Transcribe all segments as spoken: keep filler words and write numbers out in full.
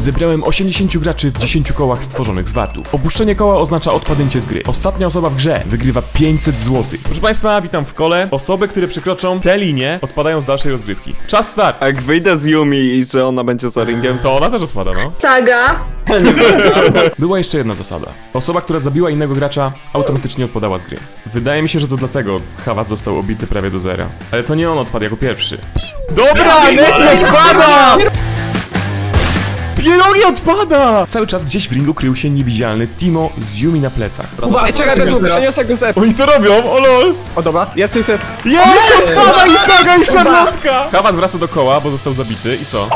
Zebrałem osiemdziesięciu graczy w dziesięciu kołach stworzonych z wartów. Opuszczenie koła oznacza odpadnięcie z gry. Ostatnia osoba w grze wygrywa pięćset złotych. Proszę państwa, witam w kole. Osoby, które przekroczą tę linię, odpadają z dalszej rozgrywki. Czas start. A jak wyjdę z Yumi i że ona będzie za ringiem, To ona też odpada, no. Saga. Była jeszcze jedna zasada. Osoba, która zabiła innego gracza, automatycznie odpadała z gry. Wydaje mi się, że to dlatego Hawat został obity prawie do zera. Ale to nie on odpadł jako pierwszy. Dobra, Neti odpada! Pierogi odpada! Cały czas gdzieś w ringu krył się niewidzialny Timo z Yumi na plecach. Ej, czekaj, bez łupy, przeniosę go zep. Oni to robią, o lol! O dobra, jest, jest, jest. Jest! Odpada i Saga i Szarlotka! Hawat wraca do koła, bo został zabity i co?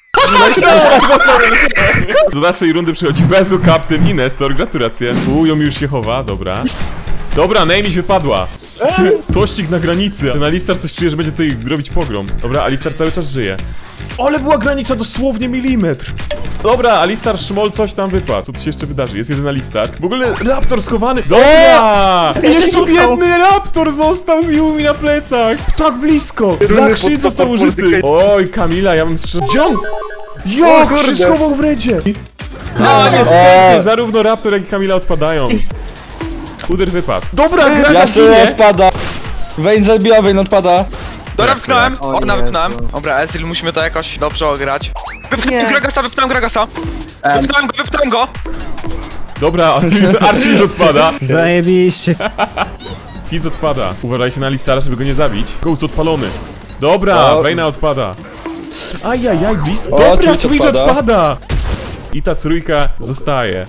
Do dalszej rundy przychodzi Bezu, Captain i Nestor, gratulacje. U, Yumi już się chowa, dobra. Dobra, Neymiś wypadła. Tościk na granicy. Ten Alistar coś czuje, że będzie tutaj robić pogrom. Dobra, Alistar cały czas żyje. Ale była granica dosłownie milimetr. Dobra, Alistar Szmol coś tam wypadł. Co tu się jeszcze wydarzy? Jest jeden Alistar. W ogóle Raptor schowany. Dobra! I jeszcze biedny Raptor został z Yumi na plecach. Tak blisko. Black Shield został użyty. Oj, Kamila, ja bym strzelał. Gdzie on? Jak się schował w redzie? A niestety, zarówno Raptor, jak i Kamila odpadają. Uder wypadł. Dobra, gra na ginie. odpada. Vayne zabiła, Vayne odpada. Dobra, wypchnąłem, Orna wypchnąłem. Dobra, Ezreal, musimy to jakoś dobrze ograć. Wypchnąłem Gragasa, wypchnąłem Gragasa. Wypchnąłem go, wypchnąłem go. Dobra, Archie już odpada. Zajebiście. Fizz odpada. Uważajcie na Alistara, żeby go nie zabić. Ghost odpalony. Dobra, O. Vayna odpada. Ajajaj, blisko. O, Dobra, Twitch Twitch odpada. odpada. I ta trójka zostaje.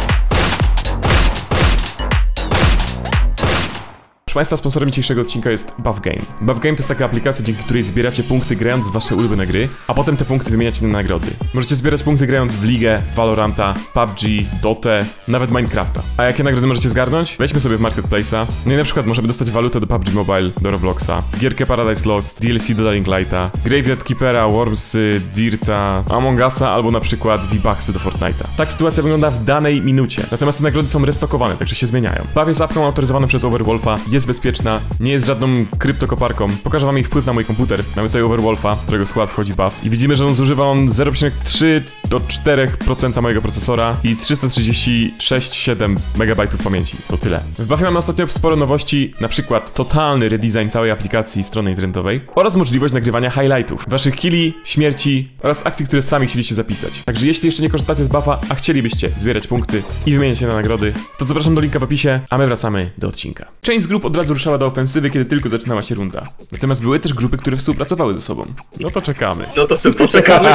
Proszę państwa, sponsorem dzisiejszego odcinka jest Buffgame. Buffgame to jest taka aplikacja, dzięki której zbieracie punkty grając w wasze ulubione gry, a potem te punkty wymieniacie na nagrody. Możecie zbierać punkty grając w Ligę, Valoranta, P U B G, Dotę, nawet Minecrafta. A jakie nagrody możecie zgarnąć? Wejdźmy sobie w Marketplace'a. No i na przykład możemy dostać walutę do P U B G Mobile, do Robloxa, gierkę Paradise Lost, D L C do Dying Lighta, Graveyard Keepera, Wormsy, Dirta, Among Usa albo na przykład V-Bucksy do Fortnite'a. Tak sytuacja wygląda w danej minucie. Natomiast te nagrody są restokowane, także się zmieniają. Bawię z apką autoryzowaną przez Overwolfa, jest bezpieczna, nie jest żadną kryptokoparką. Pokażę wam jej wpływ na mój komputer. Mamy tutaj Overwolfa, którego skład wchodzi buff. I widzimy, że on zużywa on zero przecinek trzy do czterech procent mojego procesora i trzysta trzydzieści sześć przecinek siedem megabajtów pamięci. To tyle. W buffie mamy ostatnio sporo nowości, na przykład totalny redesign całej aplikacji i strony internetowej oraz możliwość nagrywania highlightów, waszych killi, śmierci oraz akcji, które sami chcieliście zapisać. Także jeśli jeszcze nie korzystacie z buffa, a chcielibyście zbierać punkty i wymieniać się na nagrody, to zapraszam do linka w opisie, a my wracamy do odcinka. Część z grup od razu ruszała do ofensywy, kiedy tylko zaczynała się runda. Natomiast były też grupy, które współpracowały ze sobą. No to czekamy. No to sobie poczekamy.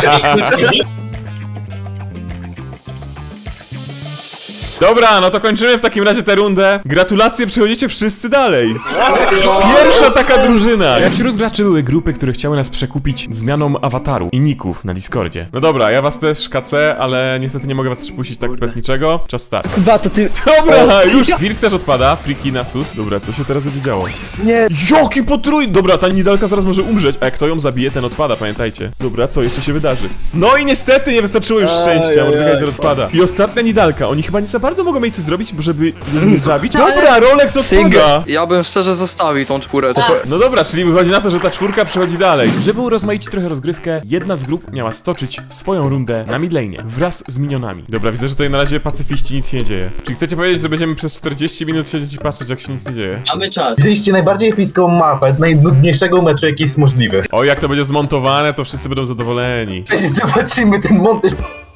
Dobra, no to kończymy w takim razie tę rundę. Gratulacje, przechodzicie wszyscy dalej. Pierwsza taka drużyna. Jak wśród graczy były grupy, które chciały nas przekupić zmianą awataru i ników na Discordzie. No dobra, ja was też kacę, ale niestety nie mogę was przepuścić tak bez niczego. Czas start. Dwa, to ty... Dobra, już Wilk też odpada, Friki Nasus. Dobra, co się teraz będzie działo? Nie. Jaki potrój! Dobra, ta Nidalka zaraz może umrzeć, a jak to ją zabije, ten odpada, pamiętajcie. Dobra, co jeszcze się wydarzy? No i niestety nie wystarczyło już szczęścia, Mordekaiser odpada. I ostatnia Nidalka, oni chyba nie za bardzo mogą mieć coś zrobić, żeby ją nie zabić. Dobra, Rolex odpada! Ja bym szczerze zostawił tą czwóreczkę. No dobra, czyli wychodzi na to, że ta czwórka przechodzi dalej. Żeby urozmaicić trochę rozgrywkę, jedna z grup miała stoczyć swoją rundę na midlane'ie wraz z minionami. Dobra, widzę, że tutaj na razie pacyfiści, nic się nie dzieje. Czy chcecie powiedzieć, że będziemy przez czterdzieści minut siedzieć i patrzeć, jak się nic nie dzieje? Mamy czas. Widzieliście najbardziej epicką mapę, najnudniejszego meczu, jaki jest możliwy. O, jak to będzie zmontowane, to wszyscy będą zadowoleni. Zobaczymy ten montaż.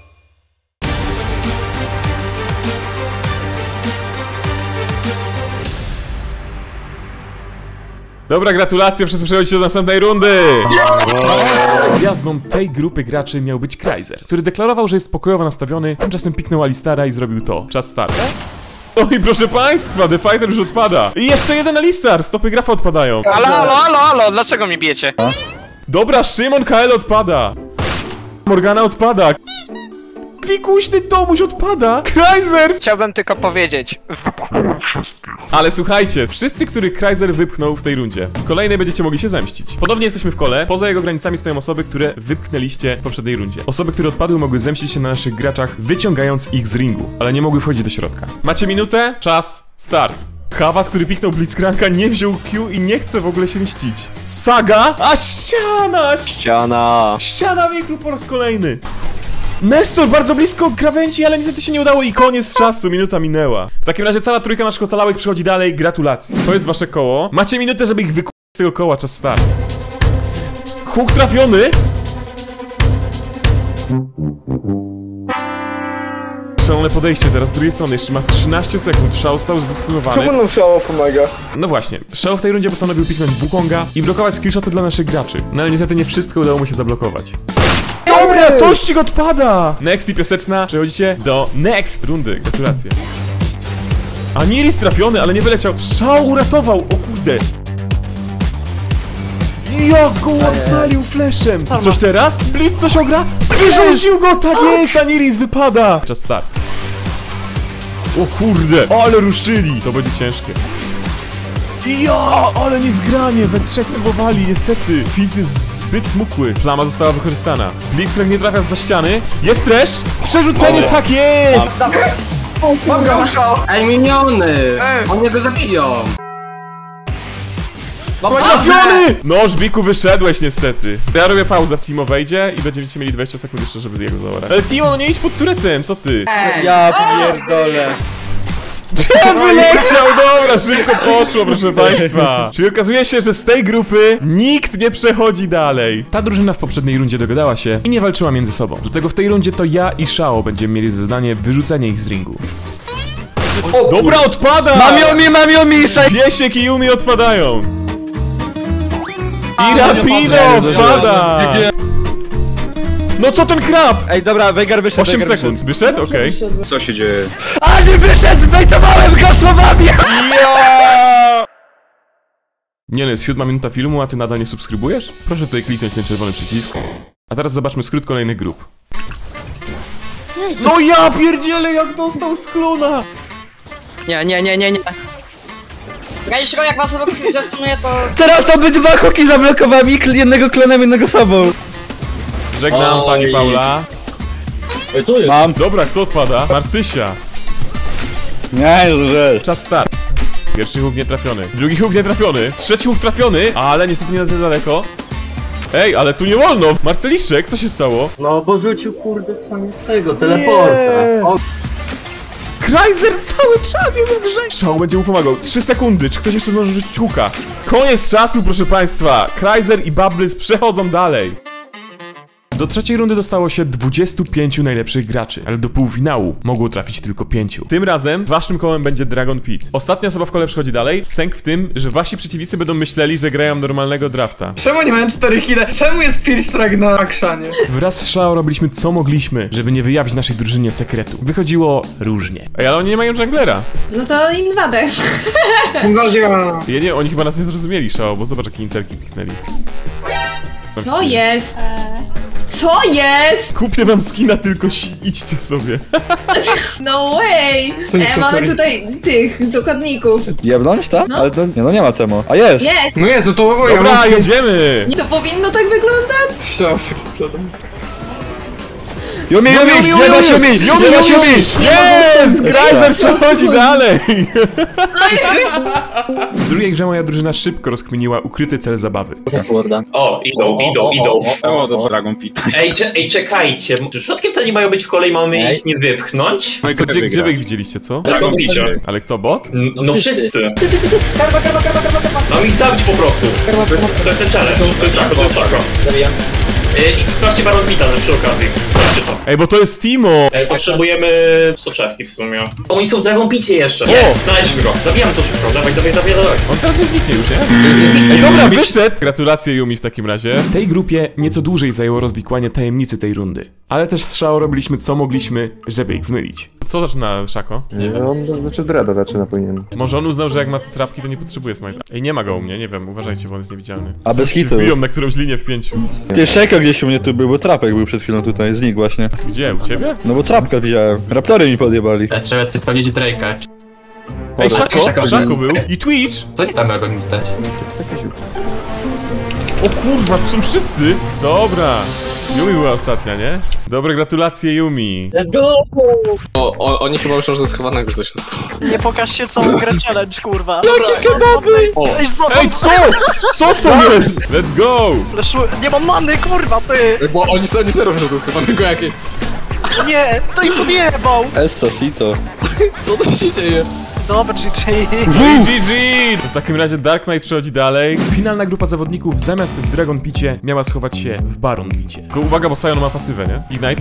Dobra, gratulacje, wszyscy przechodzicie do następnej rundy! Gwiazdą tej grupy graczy miał być Kraiser, który deklarował, że jest pokojowo nastawiony, tymczasem piknął Alistara i zrobił to. Czas start. O i proszę państwa, The Fighter już odpada. I jeszcze jeden Alistar, stopy grafa odpadają. Halo, halo, halo, halo, dlaczego mnie bijecie? Dobra, Szymon K L odpada. Morgana odpada. Kwikuśny Tomuś odpada! Kraiser! Chciałbym tylko powiedzieć. Ale słuchajcie, wszyscy, których Kraiser wypchnął w tej rundzie, w kolejnej będziecie mogli się zemścić. Ponownie jesteśmy w kole, poza jego granicami stoją osoby, które wypchnęliście w poprzedniej rundzie. Osoby, które odpadły, mogły zemścić się na naszych graczach, wyciągając ich z ringu, ale nie mogły wchodzić do środka. Macie minutę? Czas, start. Hawat, który piknął Blitzcranka, nie wziął Q i nie chce w ogóle się mścić. Saga, a ściana! Ściana. Ściana wiekru po raz kolejny. Nestor bardzo blisko krawędzi, ale niestety się nie udało i koniec czasu, minuta minęła. W takim razie cała trójka naszych ocalałych przychodzi dalej, gratulacje. To jest wasze koło. Macie minutę, żeby ich wykupić z tego koła, czas start. Huk trafiony! Szalone podejście teraz z drugiej strony, jeszcze ma trzynaście sekund, Shao stał zastosowany. Czemu nam Shao pomaga? No właśnie, Shao w tej rundzie postanowił piknąć Wukonga i blokować screenshoty dla naszych graczy. No ale niestety nie wszystko udało mu się zablokować. Dobra, tościk odpada! Next i piaseczna, przechodzicie do next rundy, gratulacje. Aniris trafiony, ale nie wyleciał. Shao uratował, o kurde. Jak go ocalił flashem! Coś teraz? Blitz coś ogra? Wyrzucił go! Tak jest! Aniris wypada! Czas start. O kurde! Ale ruszyli! To będzie ciężkie. Ja, ale niezgranie! We trzech próbowali, niestety. Fizz jest zbyt smukły. Flama została wykorzystana. Blitzcrank nie trafia zza ściany. Jest trash! Przerzucenie, o, tak jest! Mam go, Shao! Ej, miniony! Oni go zabiją! Trafiony! No, Żbiku, wyszedłeś niestety. Ja robię pauzę w Timo wejdzie i będziecie mieli dwadzieścia sekund jeszcze, żeby jego zaorać. Ale Timo, no nie idź pod turetem, co ty? Ja pierdolę. Wyleciał, dobra, szybko poszło, proszę państwa. Czyli okazuje się, że z tej grupy nikt nie przechodzi dalej. Ta drużyna w poprzedniej rundzie dogadała się i nie walczyła między sobą. Dlatego w tej rundzie to ja i Shao będziemy mieli za zadanie wyrzucenie ich z ringu. Dobra, odpada! Mam Yumi, mam Yumi! Wiesiek i Yumi odpadają. I Rapido odpada! No co ten krab? Ej, dobra, Veigar wyszedł. osiem sekund. Wyszedł? Okej. Co się dzieje? A nie wyszedł! Zbejtowałem go słowami! Ja! Nie no, jest siódma minuta filmu, a ty nadal nie subskrybujesz? Proszę tutaj kliknąć ten czerwony przycisk. A teraz zobaczmy skrót kolejnych grup. No ja pierdzielę, jak dostał z klona! Nie, nie, nie, nie, nie. Grajesz go, jak was obok zastunuje, to... Teraz obydwa hoki zablokowałem, i jednego klonem, jednego sobą. Żegnam, pani Paula. Ej, co jest? Mam. Dobra, kto odpada? Marcysia. Nie, że. Czas start. Pierwszy huk nie trafiony. Drugi huk nie trafiony. Trzeci huk trafiony, ale niestety nie na tyle daleko. Ej, ale tu nie wolno. Marceliszek, co się stało? No bo rzucił kurde z tego teleporta. O, Krajzer cały czas jest w grze. Shao będzie mu pomagał. trzy sekundy. Czy ktoś jeszcze zdąży rzucić huka? Koniec czasu, proszę państwa. Krajzer i Bubbles przechodzą dalej. Do trzeciej rundy dostało się dwudziestu pięciu najlepszych graczy, ale do półfinału mogło trafić tylko pięciu. Tym razem waszym kołem będzie Dragon Pit. Ostatnia osoba w kole przechodzi dalej. Sęk w tym, że wasi przeciwnicy będą myśleli, że grają normalnego drafta. Czemu nie mają cztery kile? Czemu jest Pierstrike na akshanie? Wraz z Shao robiliśmy co mogliśmy, żeby nie wyjawić naszej drużynie sekretu. Wychodziło różnie. Ej, ale oni nie mają junglera. No to inwadę. Inwazja. Ja nie, oni chyba nas nie zrozumieli, Shao, bo zobacz jakie interki piknęli. Co jest? Co jest? Kupię wam skina, tylko si idźcie sobie. No way! E, mamy tutaj tych zakładników. Jebnąć, tak? No. Ale to, nie, no nie ma temu. A jest! Jest! No jest, no to Dobra, jedziemy! To powinno tak wyglądać? Shao z eksplodem. Yumi, Yumi! Jebać Yumi! Jebać Yumi! Jest! Krajzer przechodzi dalej! W drugiej grze moja drużyna szybko rozkminiła ukryty cel zabawy. O, idą, idą, idą. O, do Dragon Pit. Ej, cze ej, czekajcie. Czy przypadkiem to nie mają być w kolei, mamy ich nie wypchnąć? Co, gdzie, gdzie wy ich widzieliście, co? Dragon Picie. Ale kto, bot? N no wszyscy. Mam ich zabić po prostu. To jest, to jest ten challenge. To jest szako, to jest szako. I sprawdźcie Baron Pita przy okazji. Sprawdźcie to. Ej, bo to jest Timo! Ej, potrzebujemy soczewki w sumie. Oni są w Dragon Picie jeszcze. Jest, znaleźliśmy go. Zabijamy to szybko. Dawaj, dawaj, dawaj, dawaj. On teraz nie zniknie już, nie? Ej, dobra, wyszedł! Gratulacje Yumi w takim razie. W tej grupie nieco dłużej zajęło rozwikłanie tajemnicy tej rundy. Ale też z Shao robiliśmy co mogliśmy, żeby ich zmylić. Co zaczyna Szako? Nie, on znaczy Dreada zaczyna powinien. Może on uznał, że jak ma te trapki, to nie potrzebuje smajta. Ej, nie ma go u mnie, nie wiem, uważajcie, bo on jest niewidzialny. A bez Coś hitu. wbiją na którąś linię w pięciu. Ty, Szeko gdzieś u mnie tu był, bo trapek był przed chwilą tutaj, znikł właśnie. Gdzie? U ciebie? No bo trapkę widziałem. Raptory mi podjebali. Trzeba sobie sprawdzić Drake'a. Ej, Szako, Szako. Szako był. I Twitch! Co nie tam mogą mi stać? O kurwa, tu są wszyscy! Dobra. Yumi była ostatnia, nie? Dobre gratulacje Yumi. Let's go! O, o, oni chyba myślą, że schowanego coś zostało. Nie pokażcie całą grę challenge, kurwa. Jakie kebaby! Ej, zostaw! Ej, co? Co to jest? Let's go! Fleszu... Nie mam many, kurwa, ty! Bo oni, oni serio myślą, że to schowanego jakieś. Nie, to i podjebał! Esposito. Co tu się dzieje? Dobra, G G. G G! W takim razie Dark Knight przechodzi dalej. Finalna grupa zawodników zamiast w Dragon Picie miała schować się w Baron Picie. Tylko uwaga, bo Sion ma pasywę, nie? Ignite.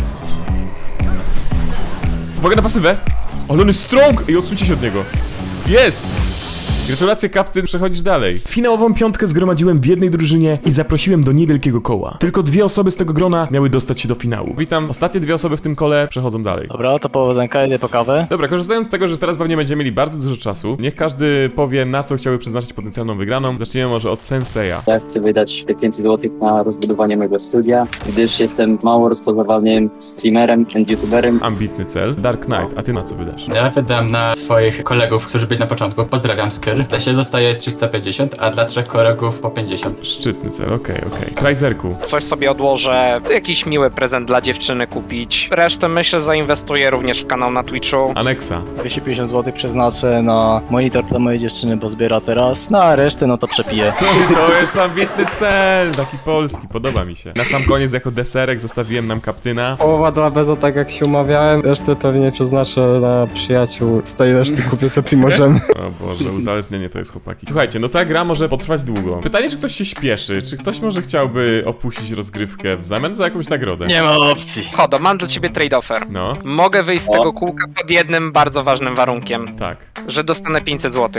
Uwaga na pasywę! Ale on jest strong! I odsuńcie się od niego. Jest! Gratulacje, kaptyn, przechodzisz dalej. Finałową piątkę zgromadziłem w jednej drużynie i zaprosiłem do niewielkiego koła. Tylko dwie osoby z tego grona miały dostać się do finału. Witam, ostatnie dwie osoby w tym kole przechodzą dalej. Dobra, to powodzenka, idę po kawę. Dobra, korzystając z tego, że teraz pewnie będziemy mieli bardzo dużo czasu, niech każdy powie, na co chciałby przeznaczyć potencjalną wygraną. Zacznijmy może od Senseja. Ja chcę wydać pięćset złotych na rozbudowanie mojego studia, gdyż jestem mało rozpoznawalnym streamerem and youtuberem. Ambitny cel. Dark Knight, a ty na co wydasz? Ja wydam na swoich kolegów, którzy byli na początku. Pozdrawiam, Skyr. Dla się zostaje trzysta pięćdziesiąt, a dla trzech kolegów po pięćdziesiąt. Szczytny cel, okej, okay, okej. Okay. Krajzerku. Coś sobie odłożę, jakiś miły prezent dla dziewczyny kupić. Resztę myślę zainwestuję również w kanał na Twitchu. Aneksa. dwieście pięćdziesiąt złotych przeznaczę na monitor dla mojej dziewczyny, bo zbiera teraz. No a resztę no to przepiję. To jest ambitny cel, taki polski, podoba mi się. Na sam koniec jako deserek zostawiłem nam kaptyna. Połowa dla Bezo, tak jak się umawiałem. Resztę pewnie przeznaczę na przyjaciół. Z tej reszty kupię sobie Primogen. O Boże, uzależnienie to jest, chłopaki. Słuchajcie, no ta gra może potrwać długo. Pytanie, czy ktoś się śpieszy? Czy ktoś może chciałby opuścić rozgrywkę w zamian za jakąś nagrodę? Nie ma opcji. Chodo, mam dla ciebie trade offer. No. Mogę wyjść z tego kółka pod jednym bardzo ważnym warunkiem. Tak. Że dostanę pięćset złotych.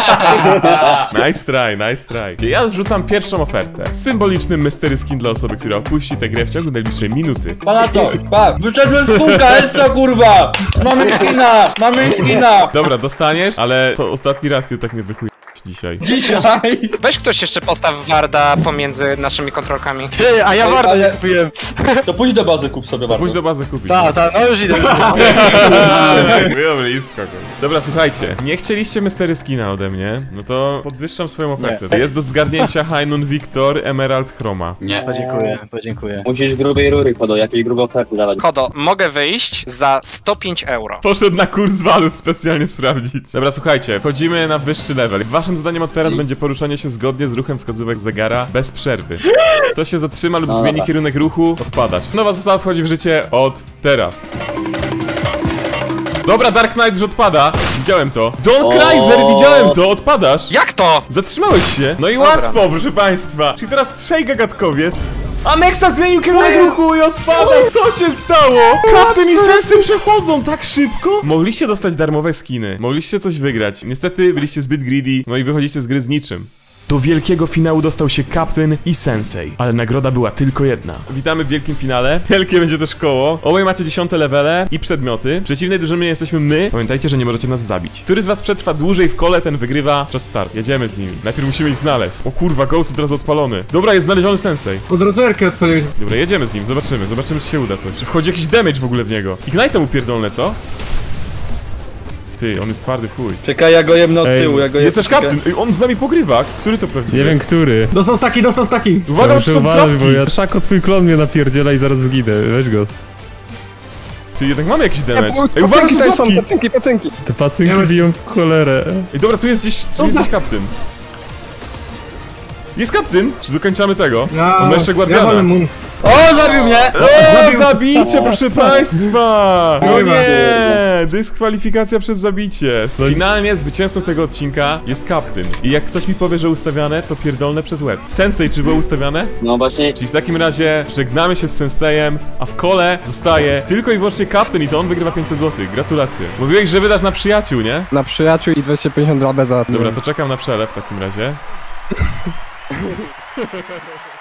Nice try, nice try. Ja wrzucam pierwszą ofertę. Symboliczny mystery skin dla osoby, która opuści tę grę w ciągu najbliższej minuty. Palato, pa! Wyszedłem z kółka, jest co kurwa! Mamy skina! Mamy skina! Dobra, dostaniesz, ale to ostatni raz, kiedy tak mnie wychuj dzisiaj. Dzisiaj! Weź ktoś jeszcze postaw Warda pomiędzy naszymi kontrolkami. Ty, a ja Warda nie kupiłem. To pójdź do bazy, kup sobie Warda. Pójdź do bazy kupić. Tak, tak, no już idę. Było blisko. Nie słuchajcie, nie chcieliście mystery skina ode mnie, no to podwyższam swoją ofertę. Nie. Jest do zgarnięcia Hynun Victor Emerald Chroma. Nie. Podziękuję, podziękuję. Musisz grubej rury, Chodo, jakieś grube oferty dawać. Chodo, mogę wyjść za sto pięć euro. Poszedł na kurs walut specjalnie sprawdzić. Dobra, słuchajcie, wchodzimy na wyższy level. Waszym zadaniem od teraz będzie poruszanie się zgodnie z ruchem wskazówek zegara, bez przerwy. Kto się zatrzyma lub no, zmieni tak. kierunek ruchu, odpadacz. Nowa zasada wchodzi w życie od teraz. Dobra, Dark Knight już odpada. Widziałem to. Don Kraiser, widziałem to, odpadasz. Jak to? Zatrzymałeś się. No i Dobra. łatwo, proszę państwa. Czyli teraz trzej gagatkowie. Aneksa zmienił kierunek ruchu i odpada! Co się stało? Kapten i Sensy przechodzą tak szybko? Mogliście dostać darmowe skiny, mogliście coś wygrać. Niestety byliście zbyt greedy, no i wychodzicie z gry z niczym. Do wielkiego finału dostał się Kapten i Sensei, ale nagroda była tylko jedna. Witamy w wielkim finale. Wielkie będzie też koło. Obaj macie dziesiąte levele i przedmioty. W przeciwnej drużynie jesteśmy my. Pamiętajcie, że nie możecie nas zabić. Który z was przetrwa dłużej w kole, ten wygrywa. Czas start. Jedziemy z nimi. Najpierw musimy ich znaleźć. O kurwa, Ghost od razu odpalony. Dobra, jest znaleziony Sensei. Od razu erkę odpalił. Dobra, jedziemy z nim, zobaczymy. Zobaczymy, czy się uda coś. Czy wchodzi jakiś damage w ogóle w niego. Ignite mu pierdolne, co? Ty, on jest twardy w chuj. Czekaj, ja go jemnę od tyłu, ja go Jest też kapten! Ej, on z nami pogrywa! Który to prawdziwy? Nie wiem, który. Dostał staki, dostał staki! Uwaga, ja to są uważać, trapki! bo ja Szako swój klon mnie napierdziela i zaraz zginę, weź go. Ty, jednak mamy jakiś damage. Ej, uwaga, są trapki! Pacynki, pacynki! Te pacynki ja biją w cholerę. Ej, dobra, tu jest gdzieś, tu jest gdzieś kapten. Jest kapten! Czy dokończamy tego? Ja, on ma jeszcze Guardiana. Ja O, zabił mnie! O, zabicie, proszę państwa! No nie! Dyskwalifikacja przez zabicie. Finalnie zwycięzcą tego odcinka jest kapten. I jak ktoś mi powie, że ustawiane, to pierdolne przez łeb. Sensei, czy było ustawiane? No właśnie. Czyli w takim razie żegnamy się z Sensejem, a w kole zostaje tylko i wyłącznie kapten i to on wygrywa pięćset złotych. Gratulacje. Mówiłeś, że wydasz na przyjaciół, nie? Na przyjaciół i dwieście pięćdziesiąt dla Beza. Dobra, to czekam na przelew w takim razie.